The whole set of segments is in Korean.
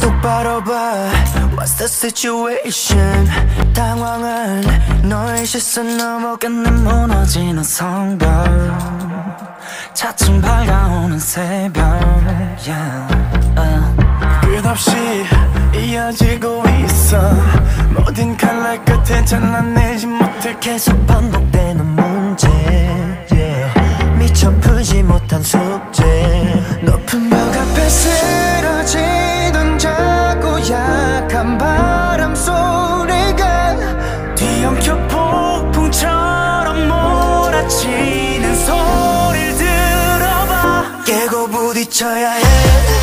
똑바로 봐, what's the situation? 당황한 너의 시선 넘어 끝내 무너지는 성벽, 차츰 밝아오는 새벽, 끝없이 이어지고 있어. 모든 칼날 끝에 잘라내지 못해 계속 반복되는 문제, 미처 풀지 못한 숙제. 높은 벽 앞에 쓰러지던 작고 약한 바람 소리가 뒤엉켜 폭풍처럼 몰아치는 소리를 들어봐. 깨고 부딪혀야 해,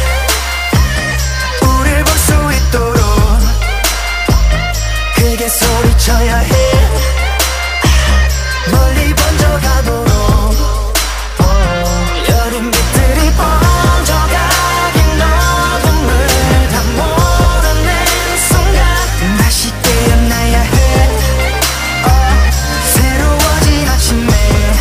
우릴 볼 수 있도록 크게 소리쳐야 해, 멀리 번져가도록. 여름 빛들이 번져가긴 어둠을 다 몰아낸 순간 다시 깨어나야 해. 새로워진 아침에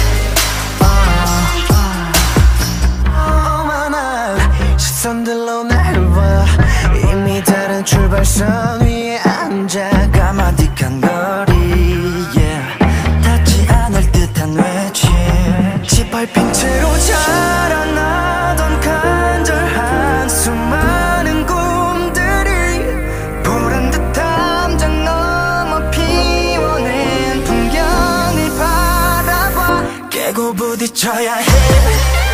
오만한 시선들로 날 봐. 이미 다른 출발선 위에 앉아 까마득한 거리, 닿지 않을 듯한 외침. 짓밟힌 채로 자라나던 간절한 수많은 꿈들이 보란 듯 담장 넘어 피워낸 풍경을 바라봐. 깨고 부딪혀야 해,